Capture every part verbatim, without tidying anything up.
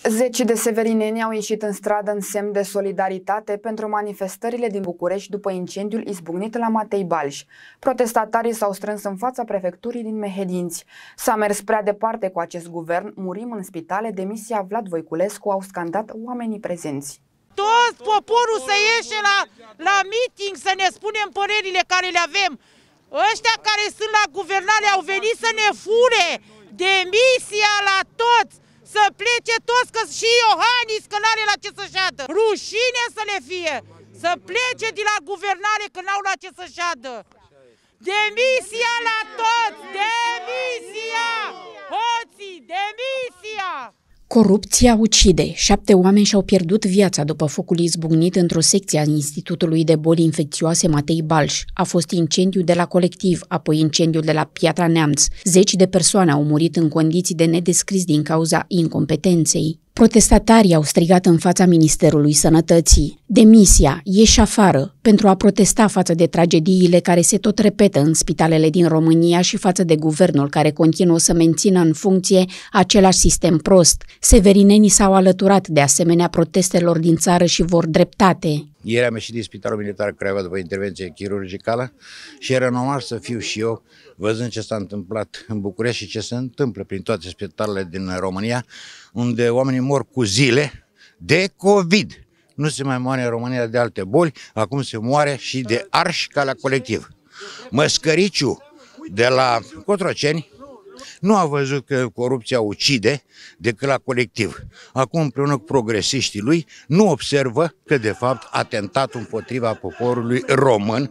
Zeci de severineni au ieșit în stradă în semn de solidaritate pentru manifestările din București după incendiul izbucnit la Matei Balș. Protestatarii s-au strâns în fața prefecturii din Mehedinți. S-a mers prea departe cu acest guvern, murim în spitale, demisia Vlad Voiculescu, au scandat oamenii prezenți. Tot poporul să ieșe la, la meeting, să ne spunem părerile care le avem. Ăștia care sunt la guvernare au venit să ne fure demisia la toți. Să plece toți, că și Iohannis, că n-are la ce să șadă. Rușine să le fie. Să plece de la guvernare, că n-au la ce să șadă. Demisia la toți! Demisia! Hoții! Demisia! Corupția ucide. Șapte oameni și-au pierdut viața după focul izbucnit într-o secție a Institutului de Boli Infecțioase Matei Balș. A fost incendiu de la Colectiv, apoi incendiul de la Piatra Neamț. Zeci de persoane au murit în condiții de nedescris din cauza incompetenței. Protestatarii au strigat în fața Ministerului Sănătății: demisia, ieși afară, pentru a protesta față de tragediile care se tot repetă în spitalele din România și față de guvernul care continuă să mențină în funcție același sistem prost. Severinenii s-au alăturat de asemenea protestelor din țară și vor dreptate. Ieri am ieșit din Spitalul Militar Craiova după intervenție chirurgicală și era normal să fiu și eu, văzând ce s-a întâmplat în București și ce se întâmplă prin toate spitalele din România, unde oamenii mor cu zile de COVID. Nu se mai moare în România de alte boli, acum se moare și de arși ca la Colectiv. Măscăriciu de la Cotroceni nu a văzut că corupția ucide decât la Colectiv. Acum, împreună cu progresiștii lui, nu observă că, de fapt, atentatul împotriva poporului român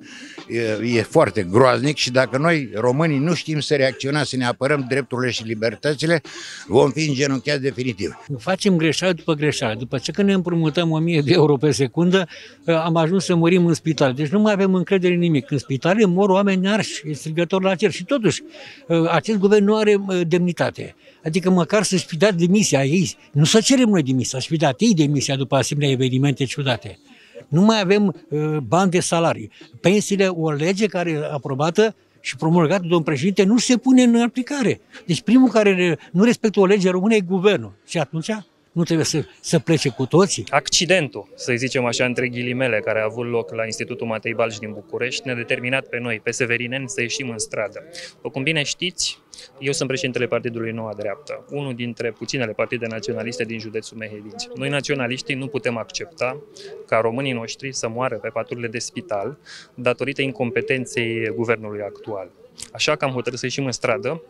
e, e foarte groaznic și dacă noi, românii, nu știm să reacționăm, să ne apărăm drepturile și libertățile, vom fi îngenunchiați definitiv. Facem greșeală după greșeală. După ce că ne împrumutăm o mie de euro pe secundă, am ajuns să murim în spital. Deci nu mai avem încredere în nimic. În spitale mor oameni arși, e strigător la cer. Și totuși, acest guvern nu are demnitate. Adică măcar să-și fi dat demisia ei. Nu să cerem noi demisia, să-și fi dat ei demisia după asemenea evenimente ciudate. Nu mai avem uh, bani de salarii. Pensiile, o lege care e aprobată și promulgată de domnul președinte, nu se pune în aplicare. Deci primul care nu respectă o lege română e guvernul. Și atunci nu trebuie să, să plece cu toții. Accidentul, să zicem așa, între ghilimele, care a avut loc la Institutul Matei Balș din București, ne-a determinat pe noi, pe severineni, să ieșim în stradă. După cum bine știți, eu sunt președintele Partidului Noua Dreaptă, unul dintre puținele partide naționaliste din județul Mehedinți. Noi, naționaliștii, nu putem accepta ca românii noștri să moară pe paturile de spital datorită incompetenței guvernului actual. Așa că am hotărât să ieșim în stradă.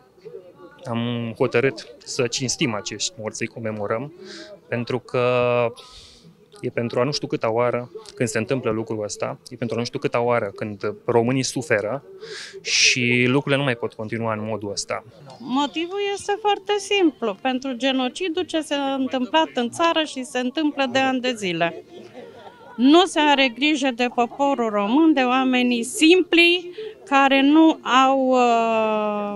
Am hotărât să cinstim acești morți, să-i comemorăm, pentru că e pentru a nu știu câta oară când se întâmplă lucrul ăsta, e pentru a nu știu câta oară când românii suferă și lucrurile nu mai pot continua în modul ăsta. Motivul este foarte simplu, pentru genocidul ce s-a întâmplat în țară și se întâmplă de ani de zile. Nu se are grijă de poporul român, de oamenii simpli care nu au uh,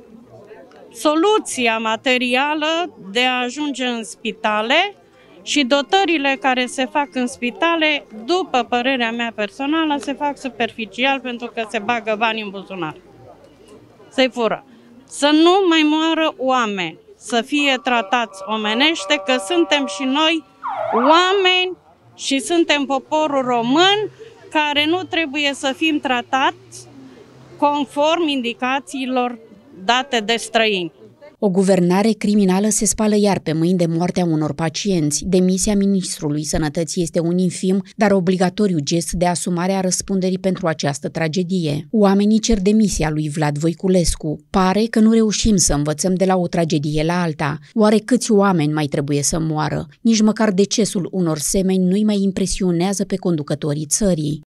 soluția materială de a ajunge în spitale și dotările care se fac în spitale, după părerea mea personală, se fac superficial pentru că se bagă bani în buzunar. Se fură. Să nu mai moară oameni, să fie tratați omenește, că suntem și noi oameni și suntem poporul român care nu trebuie să fim tratați conform indicațiilor date de străini. O guvernare criminală se spală iar pe mâini de moartea unor pacienți. Demisia ministrului Sănătății este un infim, dar obligatoriu gest de asumare a răspunderii pentru această tragedie. Oamenii cer demisia lui Vlad Voiculescu. Pare că nu reușim să învățăm de la o tragedie la alta. Oare câți oameni mai trebuie să moară? Nici măcar decesul unor semeni nu-i mai impresionează pe conducătorii țării.